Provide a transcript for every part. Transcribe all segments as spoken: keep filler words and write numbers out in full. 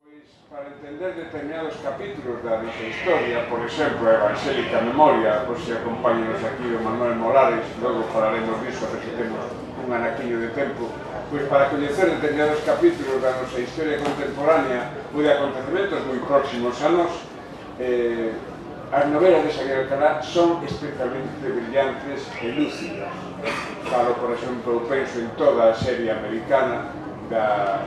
Para entender determinados capítulos da nosa historia, por exemplo, a Evangélica Memoria, por se acompañanos aquí o Manuel Molares, logo falaremos disso, a ver se temos un anaquiño de tempo, pois para coñecer determinados capítulos da nosa historia contemporánea ou de acontecementos moi próximos a nós, eh, as novelas de Xavier Alcalá son especialmente brillantes e lúcidas. Falo, por exemplo, penso en toda a serie americana da,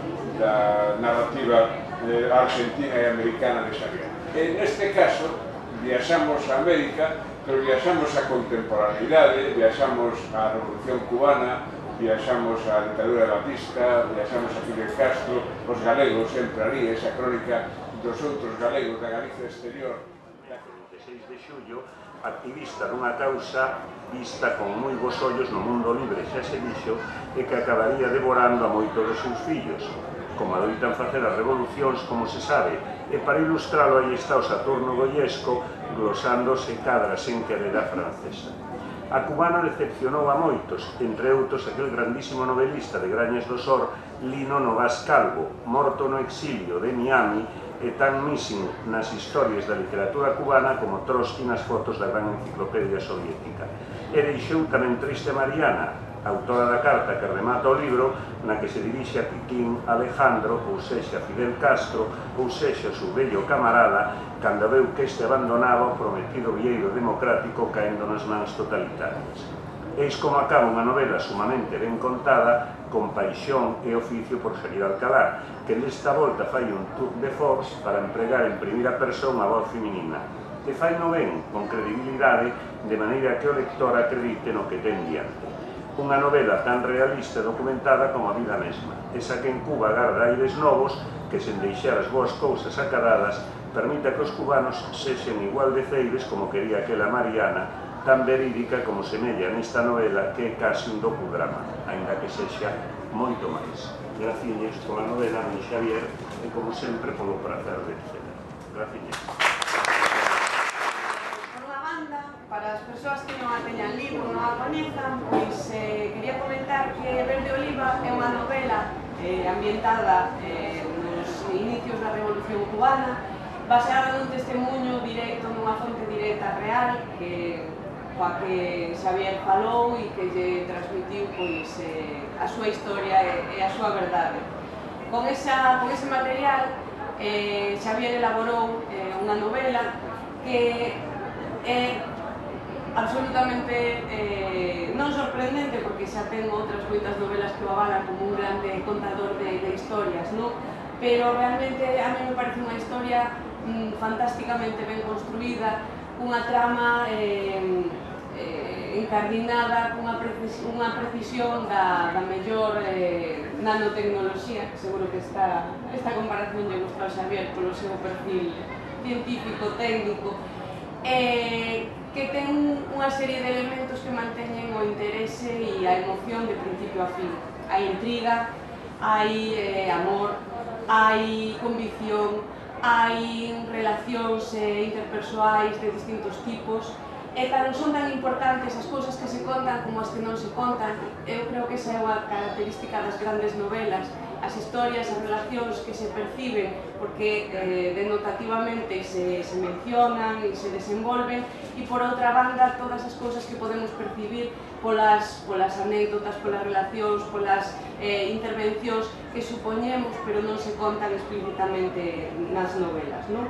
da narrativa Eh, argentina e americana de Xavier. En este caso, viaxamos a América, pero viaxamos a contemporaneidade, viaxamos a Revolución Cubana, viaxamos a ditadura de Batista, viaxamos a Fidel Castro, os galegos, sempre ali, esa crónica dos outros galegos da Galicia exterior. vinte e seis de xullo, activista dunha causa vista con moi bons ollos no mundo libre, xa se dixo, e que acabaría devorando a moito dos seus fillos, como adoitan facer as revolucións, como se sabe, e para ilustralo aí está o Saturno Goyesco glosándose cadras en quereda francesa. A cubana decepcionou a moitos, entre outros aquel grandísimo novelista de Grañas do Sor, Lino Novas Calvo, morto no exilio de Miami e tan mísimo nas historias da literatura cubana como Trotsky nas fotos da gran enciclopedia soviética. E deixou tamén triste Mariana, autora da carta que remata o libro, na que se dirixe a Piquín Alejandro, ou sexa Fidel Castro, ou sexa o seu vello camarada, cando veu que este abandonaba o prometido vieiro democrático caendo nas mans totalitarias. Eis como acaba unha novela sumamente ben contada, con paixón e oficio por Xavier Alcalá, que nesta volta fai un tour de force para empregar en primeira persoa a voz feminina. E fai no ben, con credibilidade, de maneira que o lector acredite no que ten diante. Unha novela tan realista e documentada como a vida mesma, esa que en Cuba garda aires novos que, sen deixar as boas cousas acadadas, permita que os cubanos sexen igual de ceibes como quería aquela Mariana, tan verídica como semella nesta novela que é case un docudrama, aínda que sexa moito máis. Graciñas pola novela, mi Xavier, e como sempre polo prazer de ser. Graciñas. Para as persoas que non a teñan lido, non a coñezan, pois eh, quería comentar que Verde Oliva é unha novela eh, ambientada eh, nos inicios da Revolución Cubana, baseada nun testemunho directo, nunha fonte directa real, que coa que Xavier falou e que lle transmitiu pois, eh, a súa historia e, e a súa verdade. Con, esa, con ese material, eh, Xavier elaborou eh, unha novela que é absolutamente eh, non sorprendente, porque xa ten outras moitas novelas que o avalan como un grande contador de, de historias, no? Pero realmente a mí me parece unha historia mm, fantásticamente ben construída, unha trama eh, eh, encardinada cunha precisión, unha precisión da, da mellor eh, nanotecnoloxía, que seguro que esta, esta comparación lle gustou a Xavier polo seu perfil científico, técnico, eh, que ten unha serie de elementos que manteñen o interese e a emoción de principio a fin. Hai intriga, hai eh, amor, hai convicción, hai relacións eh, interpersoais de distintos tipos, e tan son tan importantes as cousas que se contan como as que non se contan. Eu creo que esa é unha característica das grandes novelas, as historias, as relacións que se perciben porque eh, denotativamente se, se mencionan e se desenvolven, e por outra banda todas as cousas que podemos percibir polas, polas anécdotas, polas relacións, polas eh, intervencións que supoñemos pero non se contan explícitamente nas novelas, non?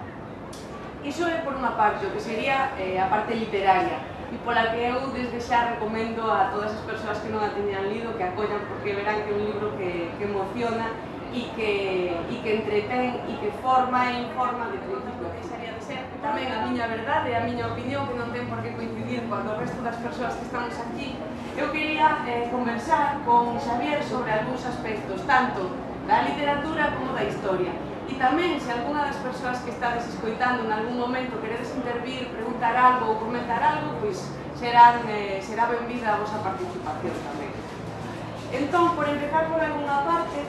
Iso é por unha parte, o que sería eh, a parte literaria, e pola que eu desde xa recomendo a todas as persoas que non a teñan lido que acollan, porque verán que é un libro que, que emociona e que, e que entretén e que forma e informa de principio que deixaría de ser. Tamén a miña verdade, a miña opinión, que non ten por que coincidir con o resto das persoas que estamos aquí. Eu quería eh, conversar con Xavier sobre algúns aspectos, tanto da literatura como da historia. E tamén, se algunha das persoas que estades escoitando en algún momento queredes intervir, preguntar algo ou comentar algo, pois serán, eh, será benvida a vosa participación tamén. Entón, por empezar por algunha parte,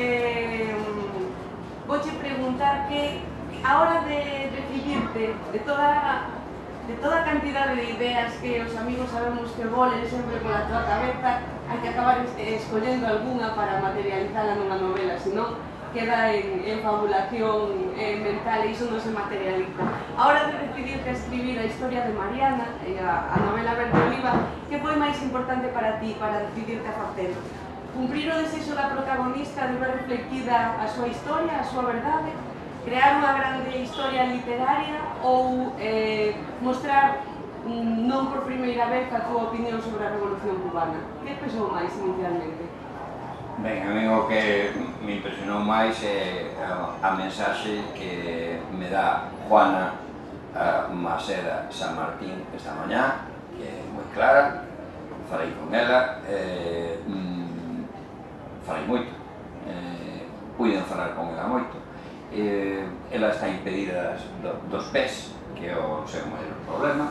eh, vouche preguntar que a hora de recibirte de toda, de toda a cantidade de ideas que os amigos sabemos que volen sempre pola tua cabeza, hai que acabar escollendo algunha para materializala nunha novela, senón queda en, en fabulación eh, mental e iso non se materializa. A hora de decidir que escribir a historia de Mariana, e a, a novela Verde Oliva, que foi máis importante para ti, para decidirte a facelo? Cumprir o desexo da protagonista de ver reflectida a súa historia, a súa verdade? Crear unha grande historia literaria ou eh, mostrar non por primeira vez a túa opinión sobre a Revolución Cubana? Que pesou máis inicialmente? Ben, a mí o que me impresionou máis é a mensaxe que me dá Juana Maseda San Martín esta mañá, que é moi clara, falei con ela, eh, mm, falei moito, eh, puiden falar con ela moito. Eh, ela está impedida do, dos pés, que é o seu maior problema,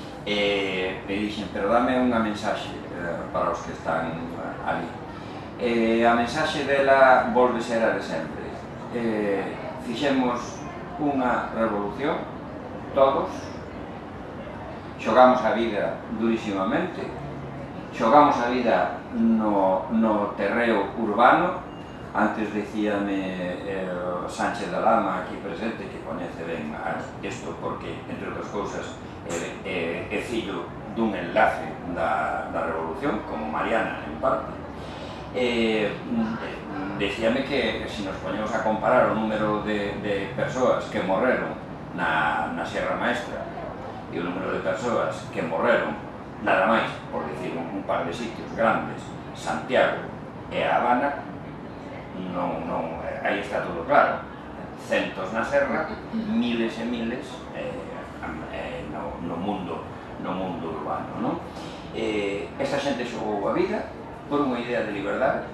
e me dixen, pero dame unha mensaxe eh, para os que están ali. Eh, a mensaxe dela volve ser a de sempre. Eh, fixemos unha revolución, todos, xogamos a vida durísimamente, xogamos a vida no, no terreo urbano. Antes dicíame eh, Sánchez da Lama, aquí presente, que coñece ben isto porque, entre outras cousas, é, é, é fillo dun enlace da, da revolución, como Mariana, en parte. Eh, decíame que se nos poñemos a comparar o número de, de persoas que morreron na, na Sierra Maestra e o número de persoas que morreron nada máis, por dicir un, un par de sitios grandes, Santiago e A Habana, non, non, aí está todo claro. Centos na serra, miles e miles eh, eh, no, no mundo no mundo urbano, non? Eh, esa xente xogou a vida por unha idea de liberdade,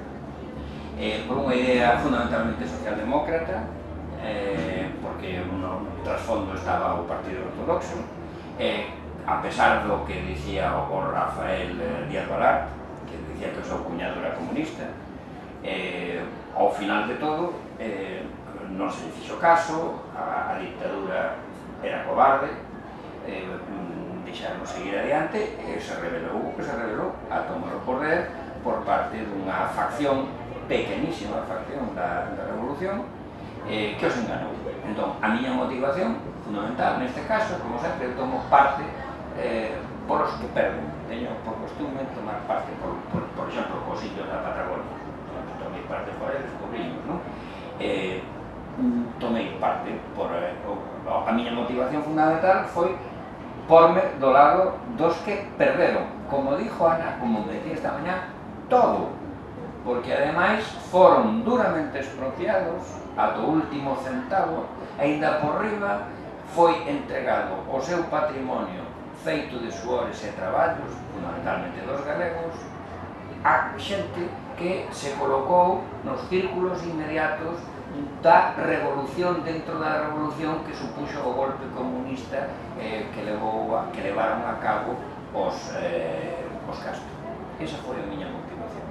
eh, por unha idea fundamentalmente socialdemócrata, eh, porque no trasfondo estaba o Partido Ortodoxo, eh, a pesar do que dicía o Rafael Díaz Balart, que dicía que o seu cuñado era comunista, eh, ao final de todo eh, non se lle fixo caso, a, a dictadura era cobarde, eh, deixaron seguir adiante e se revelou o que se revelou a tomar o poder por parte dunha facción, pequenísima facción da, da revolución, eh, que os enganou. Entón, a miña motivación fundamental neste caso, como sempre, eu tomo parte eh, por os que perden. Teño por costume tomar parte, por, por, por exemplo, cos indios da Patagonia. Tomei parte por eles, cobrimos, non? Eh, tomei parte por... Eh, o, a miña motivación fundamental foi porme do lado dos que perderon, como dixo Ana, como me decía esta mañá, todo, porque ademais foron duramente expropiados ata o último centavo, e ainda por riba foi entregado o seu patrimonio feito de suores e traballos, fundamentalmente dos galegos, a xente que se colocou nos círculos inmediatos da revolución dentro da revolución que supuxo o golpe comunista eh, que, levou a, que levaron a cabo os, eh, os Castro. Esa foi a miña motivación.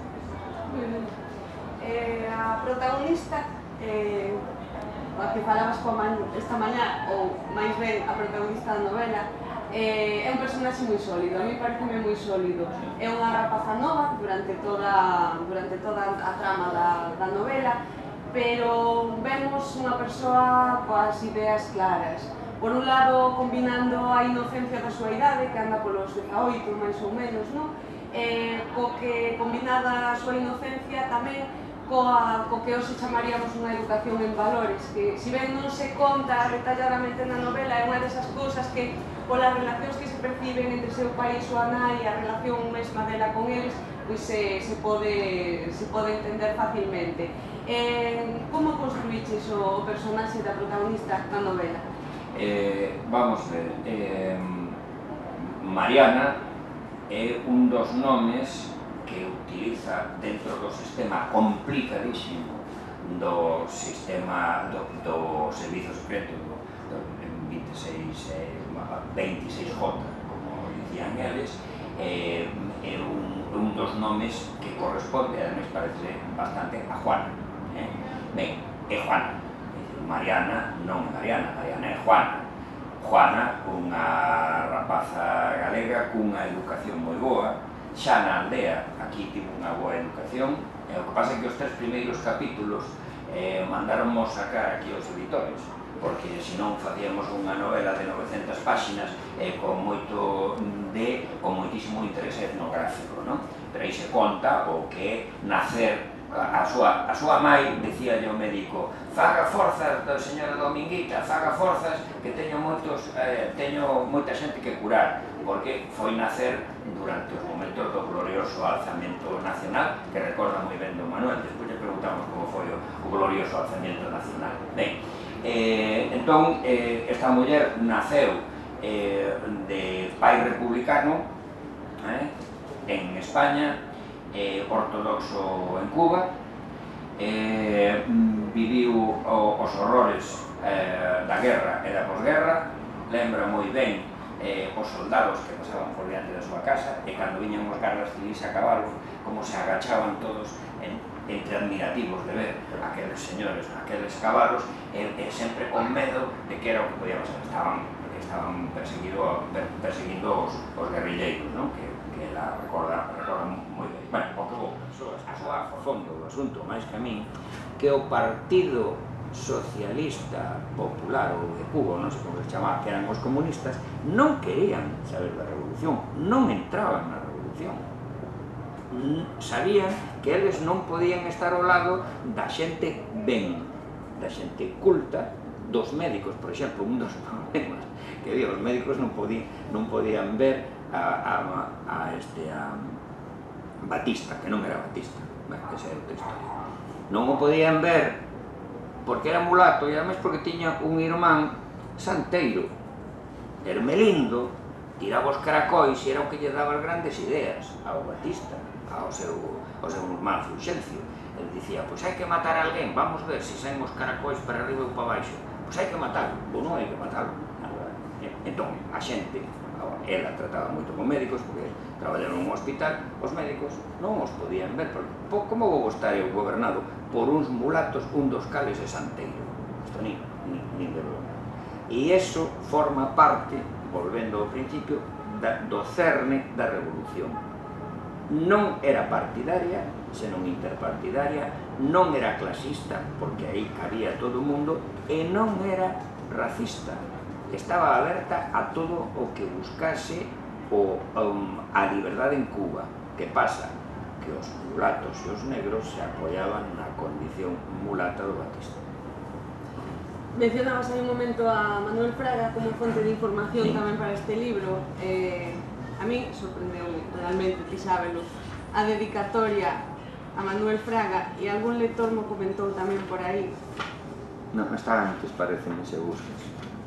Eh, a protagonista, eh, a que falabas esta mañá, ou máis ben a protagonista da novela, eh, é un personaxe moi sólido, a mí pareceme moi sólido. É unha rapaza nova durante toda, durante toda a trama da, da novela, pero vemos unha persoa coas ideas claras. Por un lado, combinando a inocencia da súa idade, que anda polos dezaoito, máis ou menos, non? Eh, co que, combinada a súa inocencia, tamén coa, co que hoxe chamaríamos unha educación en valores, que, se ben non se conta detalladamente na novela, é unha desas cousas que, polas relacións que se perciben entre seu pai e súa nai, a relación mesma dela con eles, pois se, se, pode, se pode entender facilmente. Eh, como construíches o personaxe da protagonista na novela? Eh, vamos ver, eh, Mariana é un dos nomes que utiliza dentro do sistema complicadísimo do sistema do, do servizo secreto do, do veintiséis J, como dicían eles, eh, é un, un dos nomes que corresponde, además parece bastante a Juana. Eh? Ben, é Juana. Mariana non é Mariana, Mariana é Juana. Juana, unha rapaza galega cunha educación moi boa, xa na aldea, aquí tivo unha boa educación, e o que pasa é que os tres primeiros capítulos mandaronmos sacar aquí os editores, porque senón facíamos unha novela de novecentas páxinas con moito de, con moitísimo interés etnográfico, non? Pero aí se conta o que é nacer. A súa, a súa mai dicía ao médico: faga forzas, señora Dominguita, faga forzas que teño moitos, eh, teño moita xente que curar, porque foi nacer durante os momentos do glorioso alzamento nacional, que recorda moi ben do Manuel. Despois lle preguntamos como foi o, o glorioso alzamento nacional. Ben, eh, entón, eh, esta muller naceu eh, de pai republicano eh, en España, Eh, ortodoxo en Cuba, eh, viviu o, os horrores eh, da guerra e da posguerra, lembra moi ben eh, os soldados que pasaban por diante da súa casa, e cando viñan os garras civis a cabalo, como se agachaban todos en, entre admirativos de ver aqueles señores, aqueles cabalos, e, e sempre con medo de que era o que podía pasar. Estaban, estaban perseguido, per, perseguindo os, os guerrilleiros, non? Que, que la recorda, recorda moi ben. Bueno, o que vou, a súa fondo do asunto, máis que a min, que o Partido Socialista Popular ou de Cuba, non sei como se chamaba, que eran os comunistas, non querían saber da revolución, non entraban na revolución. Sabían que eles non podían estar ao lado da xente ben, da xente culta, dos médicos, por exemplo, un dos problemas que había, os médicos non podían, non podían ver a, a, a este a Batista, que non era Batista, bueno, que esa é outra historia. Non o podían ver porque era mulato e además porque tiña un irmán santeiro, Hermelindo, tiraba os caracois e era o que lle daba as grandes ideas ao Batista, ao seu, ao seu irmán Fulgencio. Ele dicía, pois hai que matar a alguén, vamos ver se saen os caracois para arriba ou para baixo. Pois hai que matarlo, ou non hai que matarlo. Entón, a xente, ela trataba moito con médicos, porque traballaron nun hospital, os médicos non os podían ver, porque como vou estar eu gobernado por uns mulatos, un dos cales é santeiro? Isto nin, nin, nin de broma. E iso forma parte, volvendo ao principio, da, do cerne da revolución. Non era partidaria, senón interpartidaria, non era clasista, porque aí cabía todo o mundo, e non era racista. Estaba aberta a todo o que buscase o, um, a liberdade en Cuba. Que pasa? Que os mulatos e os negros se apoyaban na condición mulata do Batista. Mencionabas aí un momento a Manuel Fraga como fonte de información sí. Tamén para este libro. Eh, a mí sorprendeu realmente, ti sábelo, a dedicatoria a Manuel Fraga, e algún lector mo comentou tamén por aí. Non, está antes, parece, se buscas.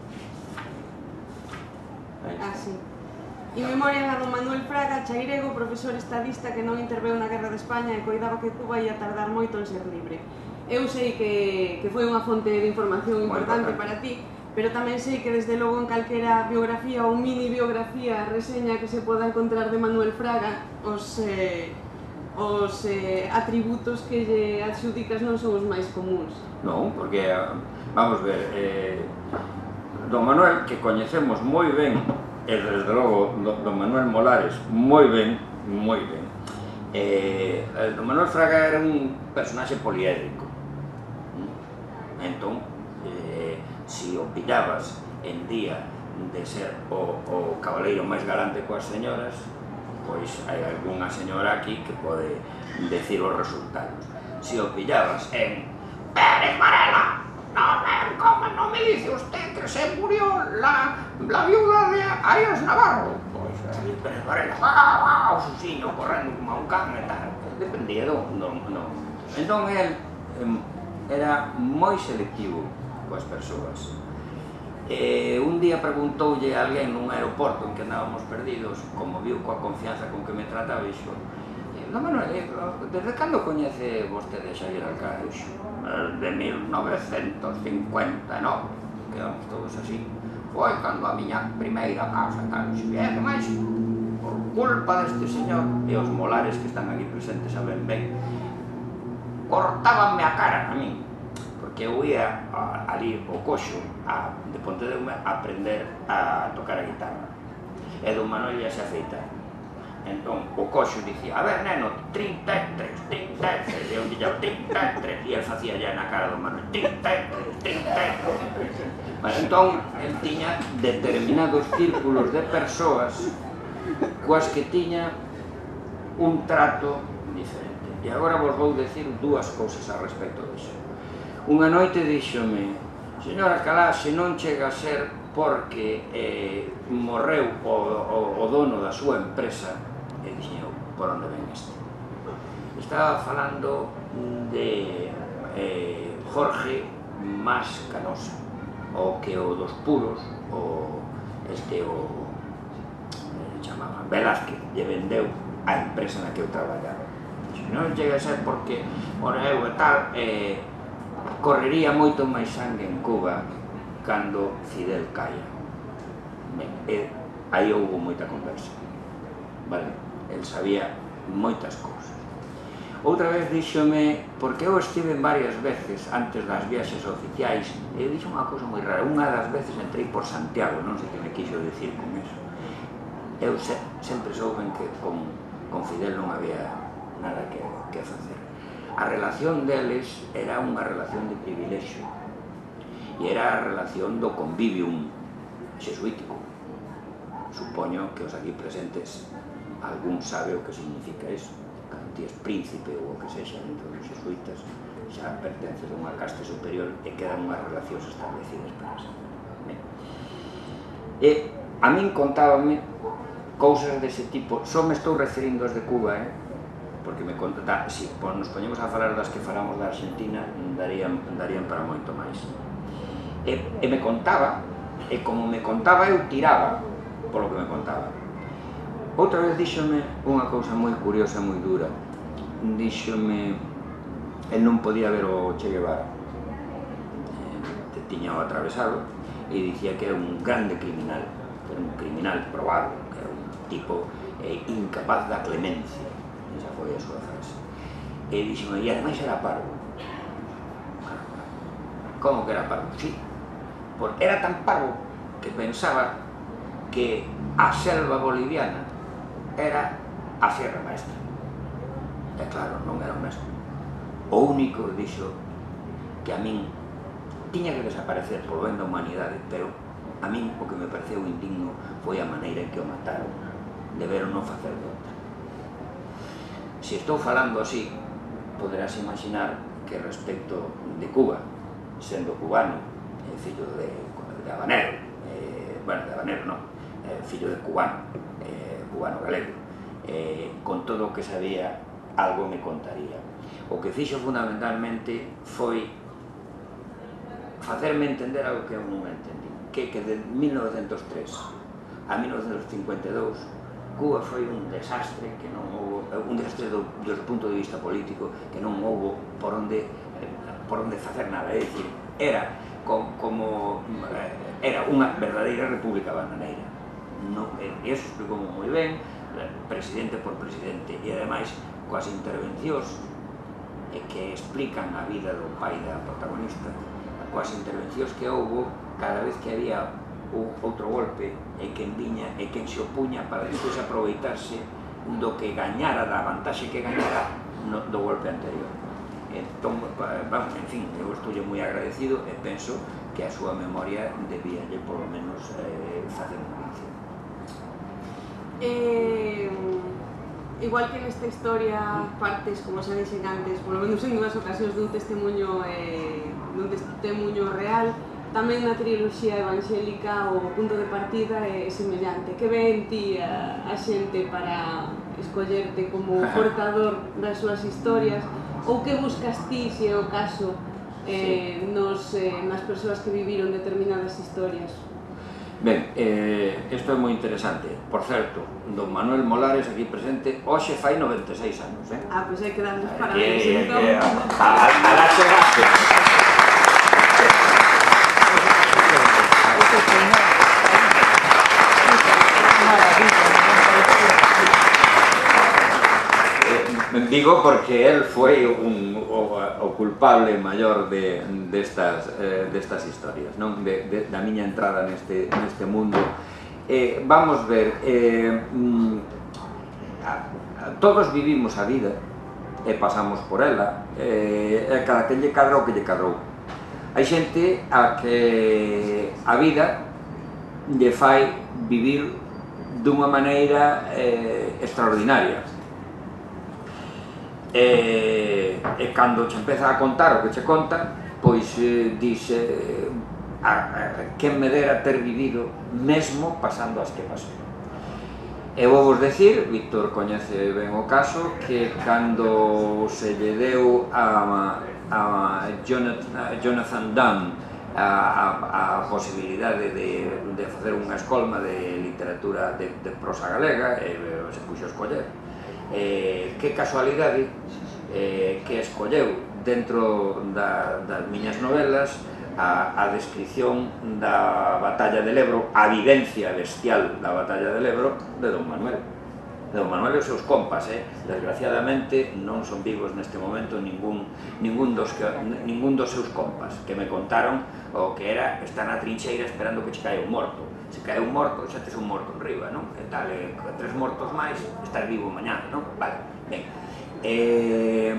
Ah, sí. In memoria a don Manuel Fraga, chairego, profesor estadista que non interveu na Guerra de España e coidaba que Cuba ia tardar moito en ser libre. Eu sei que, que foi unha fonte de información importante para ti, pero tamén sei que desde logo en calquera biografía ou mini biografía, reseña que se poda encontrar de Manuel Fraga, os, eh, os eh, atributos que lle adxudicas non son os máis comuns. Non, porque, vamos ver, eh, don Manuel, que coñecemos moi ben, e desde logo don Manuel Molares moi ben, moi ben, eh, don Manuel Fraga era un personaxe poliédrico. Entón, eh, si o pillabas en día de ser o, o cabaleiro máis galante coas señoras, pois hai algunha señora aquí que pode decir os resultados. Si o pillabas en Pérez Varela, no, ¿cómo no me dice usted que se murió la, la viuda de Arias Navarro? Pois, aí Pérez Varela, ah, ah, o susiño correndo como un can e tal. Dependía do, do, do. Entón, el eh, era moi selectivo coas persoas. Eh, un día preguntoulle a alguén nun aeroporto en que andábamos perdidos, como viu coa confianza con que me trataba, e dixo, no, Manuel, desde cando coñece vostede a Xavier Alcaraz? De mil novecentos cincuenta e nove, quedamos todos así. Foi cando a miña primeira casa, tal, e que máis, por culpa deste señor, e os Molares que están aquí presentes saben ben, cortábanme a cara a mí, porque eu ia ali ao Coxo, a, de Pontedeume, a aprender a tocar a guitarra. E don Manuel ia se afeitar. Entón, o Coxo dicía, a ver, neno, trinta e tres, trinta trinta e tres, e eu dilla trinta e tres, e el facía ya na cara do Manuel, trinta e tres, trinta e tres. Mas entón, el tiña determinados círculos de persoas coas que tiña un trato diferente. E agora vos vou decir dúas cousas a respecto disso. Unha noite díxome: señora Calá, se non chega a ser porque eh, morreu o, o, o dono da súa empresa, e dixen eu, por onde ven este? Estaba falando de eh, Jorge Mas Canosa, o que o dos puros, o este o eh, chamaban Velázquez, lle vendeu a empresa na que eu traballaba. Se non chega a ser porque ora eu e tal, eh, correría moito máis sangue en Cuba cando Fidel caia. Ben, e aí houve moita conversa, vale? El sabía moitas cousas. Outra vez díxome, porque eu estive varias veces antes das viaxes oficiais, e dixo unha cousa moi rara. Unha das veces entrei por Santiago, non sei que me quixo dicir con eso. Eu se, sempre souben que con, con Fidel non había nada que, que facer. A relación deles era unha relación de privilexio, e era a relación do convivium xesuítico. Supoño que os aquí presentes algún sabe o que significa eso. Cando ti es príncipe ou o que sexa dentro dos xesuítas, xa pertences a unha casta superior e quedan unhas relacións establecidas para eso. E a min contábame cousas dese tipo. Só me estou referindo as de Cuba, eh? Porque me conta, si nos poñemos a falar das que falamos da Argentina, darían, darían para moito máis. E, e me contaba, e como me contaba eu tiraba polo que me contaba. Outra vez díxome unha cousa moi curiosa, moi dura. Díxome, el non podía ver o Che Guevara, eh, tiña o atravesado, e dicía que era un grande criminal, que era un criminal probado, que era un tipo eh, incapaz da clemencia. Esa foi a súa frase. E díxome, e ademais era parvo. Como que era parvo? Sí, porque era tan parvo que pensaba que a selva boliviana era a Sierra Maestra. E claro, non era o mesmo. O único, dixo, que a min tiña que desaparecer polo ben da humanidade, pero a min o que me pareceu indigno foi a maneira en que o mataron. Deberon non facer de outra. Se estou falando así, poderás imaginar que respecto de Cuba, sendo cubano, eh, fillo de, de habanero, eh, bueno, de habanero non, eh, fillo de cubano, eh, cubano galego, eh, con todo o que sabía, algo me contaría. O que fixo fundamentalmente foi facerme entender algo que eu non entendí, que, que de mil novecentos tres a mil novecentos cincuenta e dous Cuba foi un desastre, que non houve, un desastre do, do punto de vista político, que non houve por onde, por onde facer nada, é dicir, era como, como era unha verdadeira república bananeira. No, e iso explicou moi ben, presidente por presidente, e ademais coas intervencións que explican a vida do pai da protagonista, coas intervencións que houve cada vez que había outro golpe, e quen viña e quen se opuña para despois aproveitarse do que gañara, da vantaxe que gañara no, do golpe anterior. Entón, vamos, en fin, eu estou moi agradecido e penso que a súa memoria debíalle polo menos eh, facer unha mención. Eh, igual que nesta historia partes, como xa dixen antes, polo menos en unhas ocasións dun testemunho eh, dun testemunho real, tamén na triloxía evangélica o punto de partida é semellante. Que ve en ti a, a xente para escollerte como portador das súas historias, ou que buscas ti, se é o caso, eh, sí. nos, eh, nas persoas que viviron determinadas historias? Ben, eh, isto é moi interesante. Por certo, don Manuel Molares, aquí presente, hoxe fai noventa e seis anos, eh? Ah, pois hai que darles parabéns, entón. A la chegaste. Digo porque él foi un, o, o culpable maior de, destas, eh, destas historias, non? De, de, da miña entrada neste, neste mundo. Eh, vamos ver, eh, a, a, todos vivimos a vida e pasamos por ela, e cada quen lle cadra o que lle cadrou. Hai xente a que a vida lle fai vivir dunha maneira eh, extraordinaria, e, e cando che empeza a contar o que che conta, pois eh, dixe a, a, quen me dera ter vivido mesmo pasando as que pasou. E vou vos decir, Víctor coñece ben o caso, que cando se lle deu a, a Jonathan, Jonathan Dunn a, a, a posibilidade de, de facer unha escolma de literatura de, de prosa galega, e se puxo a escoller, eh, que casualidade eh, que escolleu dentro da, das miñas novelas a, a descripción da batalla del Ebro, a vivencia bestial da batalla del Ebro de Don Manuel. De Don Manuel e os seus compas, eh? Desgraciadamente non son vivos neste momento ningún, ningún, dos que, ningún dos seus compas que me contaron o que era estar na trincheira esperando que che caia un morto. Se cae un morto, xa tes un morto en riba, non? E tal, e tres mortos máis, estar vivo mañá, non? Vale, ben. Eh,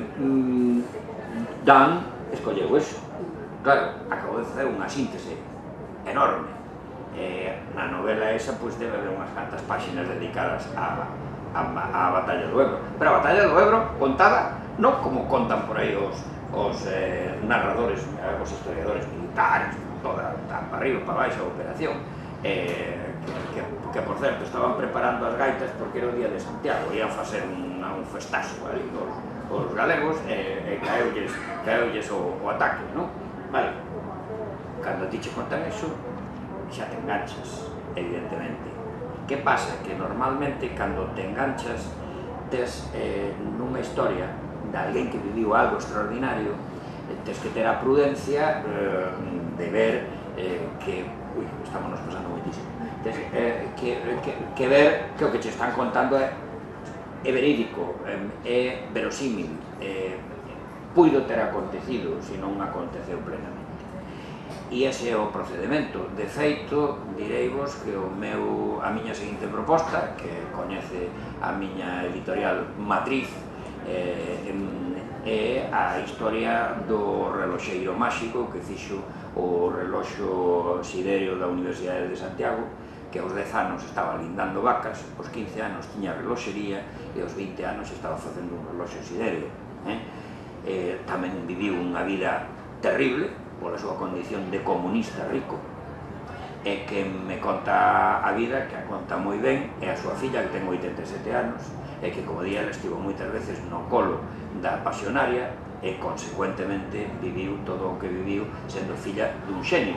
mm, Dan escolleu eso. Claro, acabou de facer unha síntese enorme. Eh, na novela esa, pois, debe haber unhas cantas páxinas dedicadas a, a, a Batalla do Ebro. Pero a Batalla do Ebro contada non como contan por aí os, os eh, narradores, os historiadores militares, toda, toda para arriba, para baixo a operación, eh, que, que, que, por certo, estaban preparando as gaitas porque era o día de Santiago, ian facer un, un festazo ali os, os galegos, e eh, caeulles, caeulles o, o ataque, non? Vale, cando ti che contan eso, xa te enganchas, evidentemente. Que pasa? Que normalmente, cando te enganchas, tes eh, nunha historia de alguén que viviu algo extraordinario, tes que ter a prudencia eh, de ver eh, que, ui, estamos nos pasando moitísimo, tes eh, que, que, que ver que o que che están contando é, é verídico, é, é verosímil, é, puido ter acontecido, se non aconteceu plenamente. E ese é o procedimento. De feito, direivos que o meu, a miña seguinte proposta, que coñece a miña editorial matriz, eh, é a historia do reloxeiro máxico que fixo o reloxo siderio da Universidade de Santiago, que aos dez anos estaba lindando vacas, aos quince anos tiña reloxería e aos vinte anos estaba facendo un reloxo siderio. Eh? Eh, tamén viviu unha vida terrible pola súa condición de comunista rico, e que me conta a vida, que a conta moi ben, e a súa filla, que ten oitenta e sete anos, e que, como día, estivo moitas veces no colo da pasionaria, e, consecuentemente, viviu todo o que viviu sendo filla dun xenio.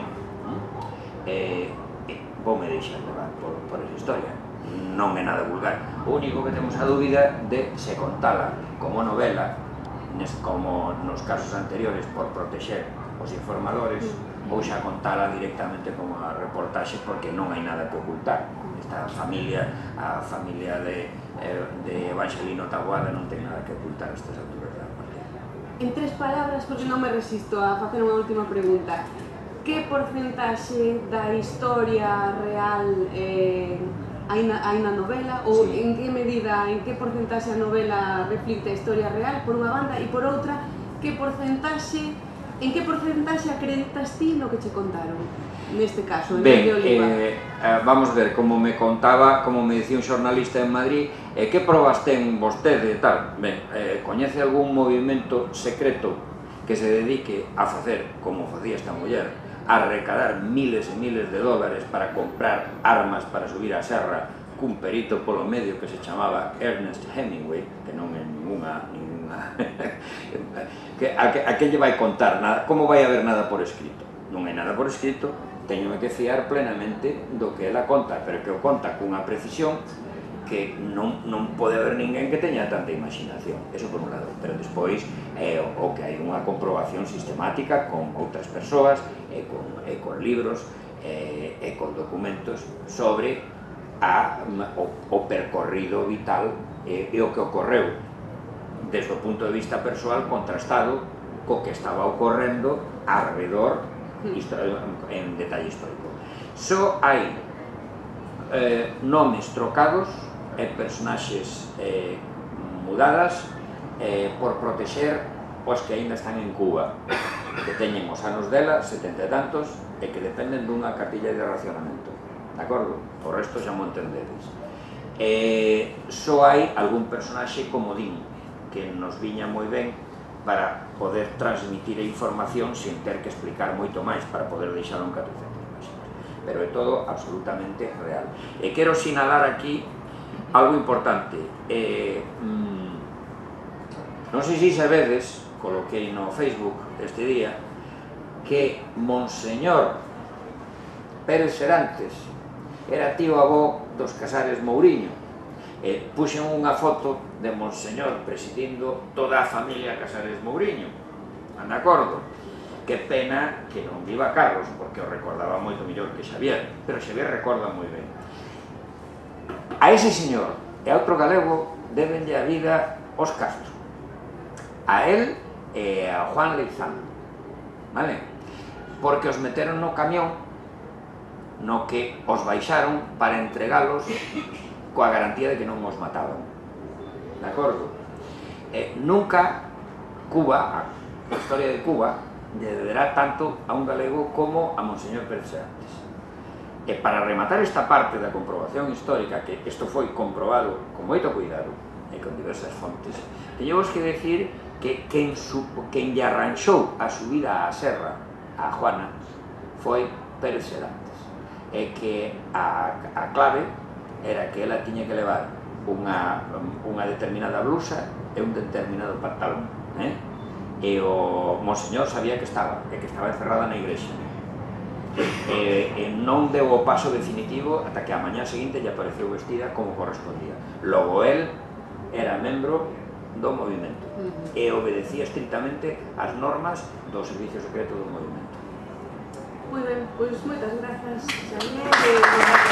E, e voume deixar levar por, por esa historia. Non é nada vulgar. O único que temos a dúbida de se contala como novela, como nos casos anteriores, por protexer os informadores, ou xa contala directamente como a reportaxe, porque non hai nada que ocultar. Esta familia, a familia de, de Evangelino Taboada, non ten nada que ocultar a estas alturas da partida. En tres palabras, porque non me resisto a facer unha última pregunta, que porcentaxe da historia real eh, hai, na, hai na novela, ou sí, en que medida, en que porcentaxe a novela reflicte a historia real, por unha banda, e por outra, que porcentaxe, en que porcentaxe acreditas ti no que che contaron, neste caso, en ben, de Oliva? Eh, eh, vamos ver, como me contaba, como me dicía un xornalista en Madrid, eh, que probas ten vostede e tal? Ben, eh, coñece algún movimento secreto que se dedique a facer, como facía esta muller, a recadar miles e miles de dólares para comprar armas para subir a serra cun perito polo medio que se chamaba Ernest Hemingway, que non é ninguna... ninguna que, a, que, a que lle vai contar nada? Como vai haber nada por escrito? Non hai nada por escrito, teñome que fiar plenamente do que ela conta, pero que o conta cunha precisión que non, non pode haber ninguén que teña tanta imaginación, eso por un lado, pero despois é o, o que hai unha comprobación sistemática con outras persoas e con, e con libros e, e con documentos sobre a, o, o percorrido vital e, e o que ocorreu desde o punto de vista persoal contrastado co que estaba ocorrendo alrededor en detalle histórico. Só hai eh, nomes trocados e personaxes eh, mudadas eh, por protexer os que aínda están en Cuba, que teñen os anos dela, setenta e tantos, e que dependen dunha cartilla de racionamento, de acordo? O resto xa mo entendedes. Eh, só hai algún personaxe comodín que nos viña moi ben para poder transmitir a información sin ter que explicar moito máis, para poder deixar un catrocentos páxinas. Pero é todo absolutamente real. E quero sinalar aquí algo importante. Eh, mmm, non sei se sabedes, coloquei no Facebook este día, que Monseñor Pérez Serantes era tío avó dos Casares Mouriño. E puxen unha foto de Monseñor presidindo toda a familia Casares Mouriño. De acordo? Que pena que non viva Carlos, porque o recordaba moito mellor que Xavier, pero Xavier recorda moi ben. A ese señor e a outro galego debenlle a vida os Castro. A él e a Juan Leizán, vale? Porque os meteron no camión no que os baixaron para entregalos coa garantía de que non os mataban, de acordo? Eh, nunca Cuba, a historia de Cuba, lle deberá tanto a un galego como a Monseñor Pérez Serantes. E para rematar esta parte da comprobación histórica, que isto foi comprobado con moito cuidado e con diversas fontes, teñemos que decir que quen, supo, quen lle arranxou a subida á serra a Juana foi Pérez Serantes, e que a, a clave era que ela tiña que levar unha, unha determinada blusa e un determinado pantalón, eh? E o Monseñor sabía que estaba, e que estaba encerrada na igrexa, e, e non deu o paso definitivo ata que a mañá seguinte lle apareceu vestida como correspondía. Logo el era membro do movimento e obedecía estrictamente as normas do servicio secreto do movimento. Moi ben, pois moitas grazas, Xavier.